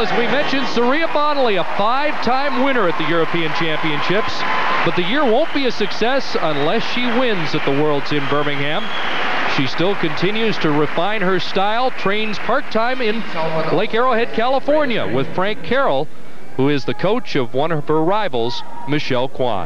Well, as we mentioned, Surya Bonaly, a 5-time winner at the European Championships. But the year won't be a success unless she wins at the Worlds in Birmingham. She still continues to refine her style, trains part-time in Lake Arrowhead, California, with Frank Carroll, who is the coach of one of her rivals, Michelle Kwan.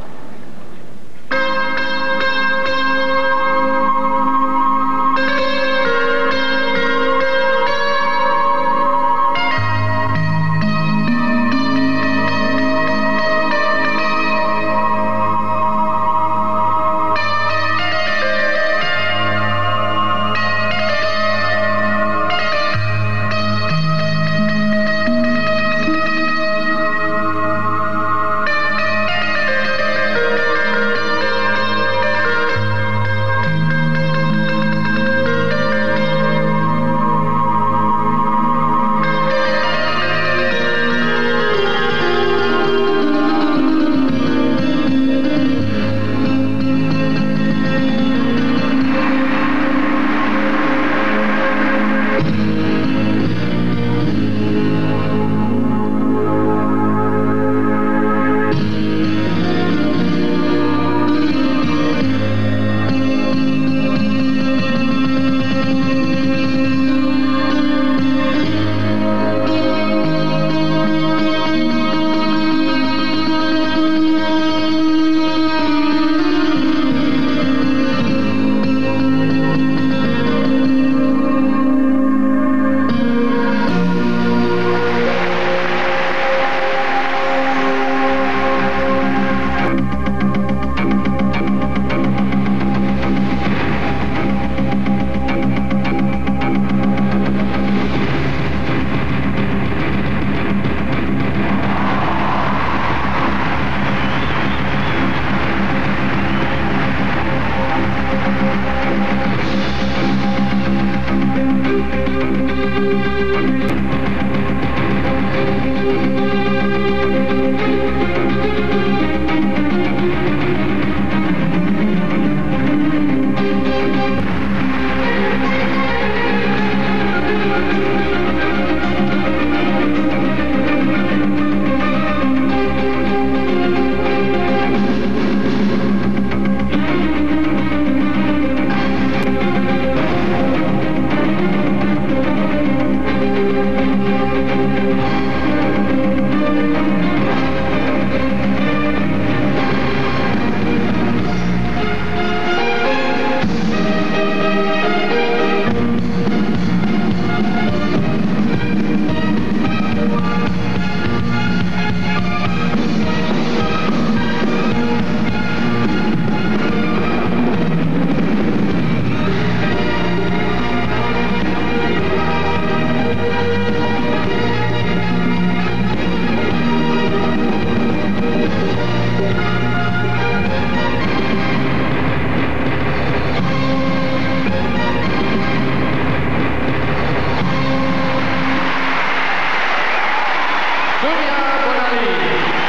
Surya Bonaly.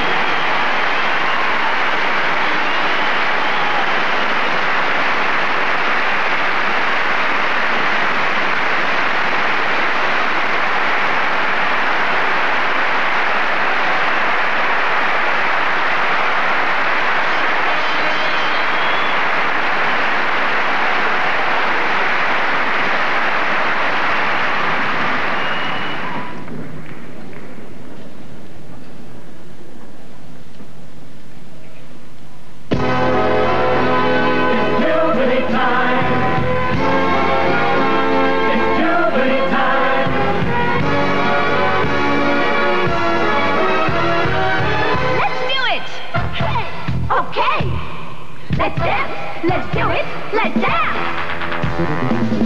Okay, let's dance, let's do it, let's dance!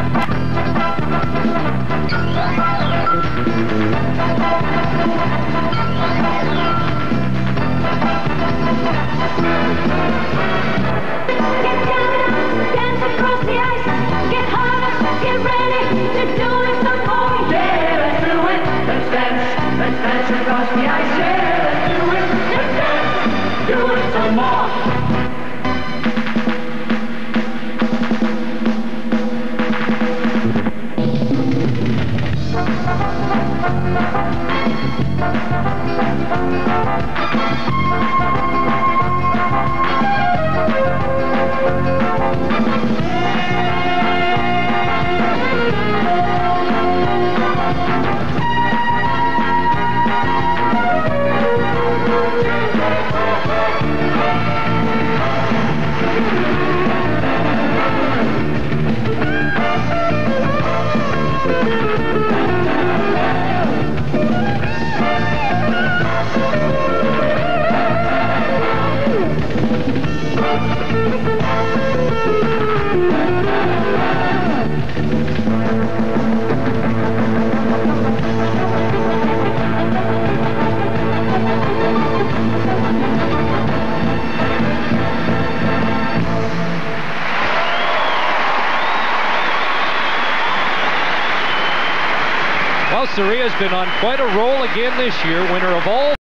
Get down, dance across the ice, get harder, get ready to do it some more. Yeah, let's do it, let's dance across the ice. Yeah, let's do it, let's dance, do it some more. Well, Surya's been on quite a roll again this year. Winner of all